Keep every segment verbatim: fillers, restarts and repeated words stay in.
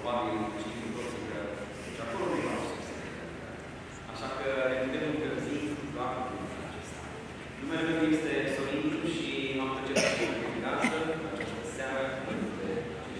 probabil știm cu toții că și acolo nu e să se așa că ne putem încălzi doar cu acesta. Numele meu este Sorin și am plăcere să fiu cu viață această seară de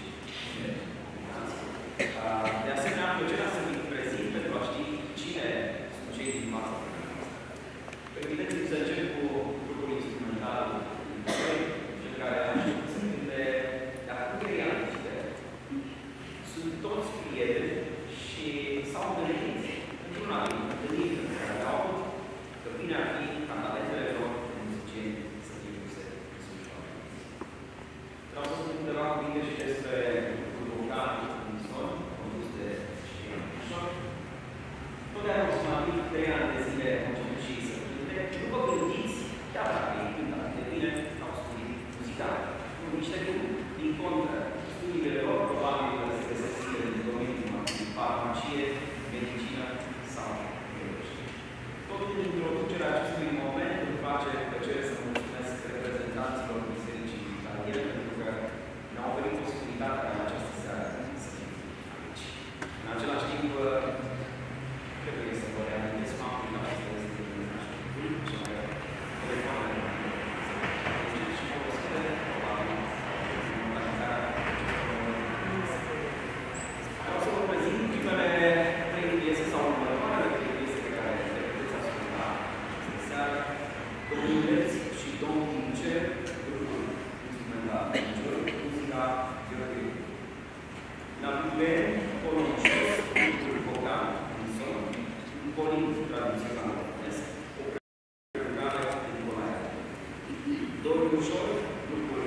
De asemenea, am plăcerea să vi prezint pentru a ști cine sunt cei din fața noastră. Permiteți-mi să încep cu grupul instrumental cel care a început să cânte de acum trei ani. Sunt toți prieteni și s-au întâlnit într-una din întâlniri în care au că bine ar fi ca talentele lor de muzicieni să fie puse în slujba. Vreau să spun câteva cuvinte și despre grupul vocal Unison, condus de Știan Ușor. Tot de aproximativ trei ani de zile au început și să cânte. Nu vă gândiți, chiar dacă ei cântă atât de bine, au studii muzicale. Nu, niște lucruri. Din contră, studiile lor probabil că se găsesc în domeniul farmacie, medicină sau biologie. Tot în introducerea acestui moment îmi face plăcere să mulțumesc reprezentanților Bisericii Italiene pentru că ne-au oferit posibilitatea ca în această seară să fim aici. În același timp, trebuie să vă reamintesc faptul că acesta este un grup și mai telefoanele și folosite, probabil, în organizarea vreau să vă prezint primele trei piese sau următoarele trei piese pe care le puteți asculta în seară. Domnul și Domnul din Cer, grupul instrumental din Cer, muzica Gheorghe. La Biblie, Polonicos, grupul vocal, Unison, un colin tradițional românesc, o cântare din Nicolae. Domnul Ușor, grupul